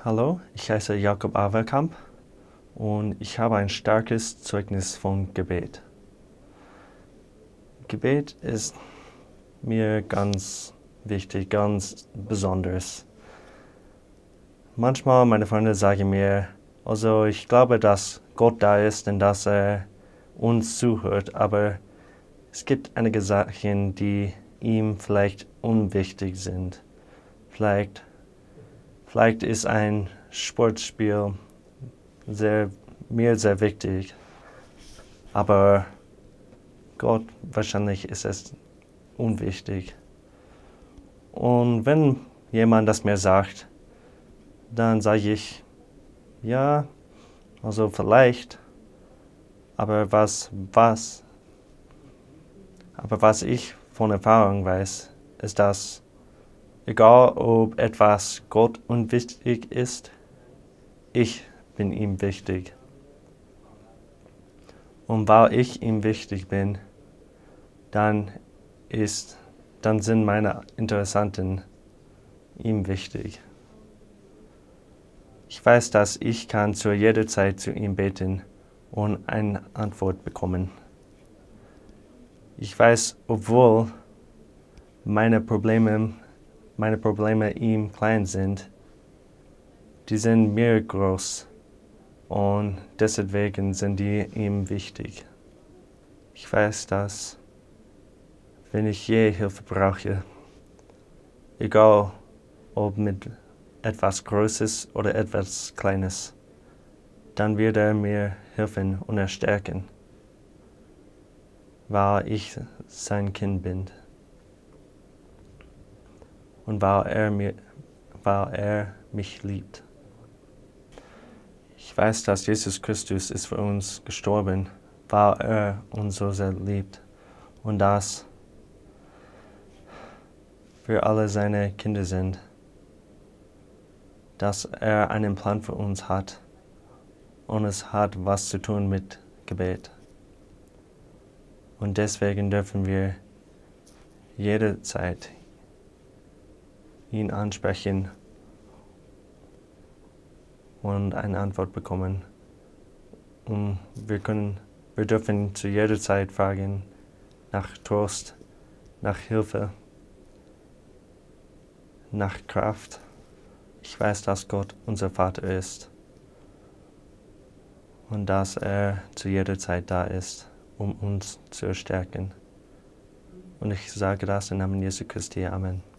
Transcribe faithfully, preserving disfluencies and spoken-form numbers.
Hallo, ich heiße Jakob Averkamp und ich habe ein starkes Zeugnis von Gebet. Gebet ist mir ganz wichtig, ganz besonders. Manchmal meine Freunde sagen mir, also ich glaube, dass Gott da ist und dass er uns zuhört, aber es gibt einige Sachen, die ihm vielleicht unwichtig sind. Vielleicht, vielleicht ist ein Sportspiel sehr, mir sehr wichtig, aber Gott wahrscheinlich ist es unwichtig. Und wenn jemand das mir sagt, dann sage ich, ja, also vielleicht, aber was, was, aber was ich von Erfahrung weiß, ist, dass egal ob etwas Gott unwichtig ist, ich bin ihm wichtig. Und weil ich ihm wichtig bin, dann ist, dann sind meine Interessanten ihm wichtig. Ich weiß, dass ich kann zu jeder Zeit zu ihm beten und eine Antwort bekommen. Ich weiß, obwohl meine Probleme, meine Probleme ihm klein sind, die sind mir groß und deswegen sind die ihm wichtig. Ich weiß, dass wenn ich je Hilfe brauche, egal ob mit etwas Großes oder etwas Kleines, dann wird er mir helfen und erstärken, weil ich sein Kind bin und weil er, mir, weil er mich liebt. Ich weiß, dass Jesus Christus ist für uns gestorben, weil er uns so sehr liebt und dass wir alle seine Kinder sind, dass er einen Plan für uns hat und es hat was zu tun mit Gebet. Und deswegen dürfen wir jederzeit ihn ansprechen und eine Antwort bekommen. Und wir können, wir dürfen zu jeder Zeit fragen nach Trost, nach Hilfe, nach Kraft. Ich weiß, dass Gott unser Vater ist und dass er zu jeder Zeit da ist, um uns zu stärken. Und ich sage das im Namen Jesu Christi. Amen.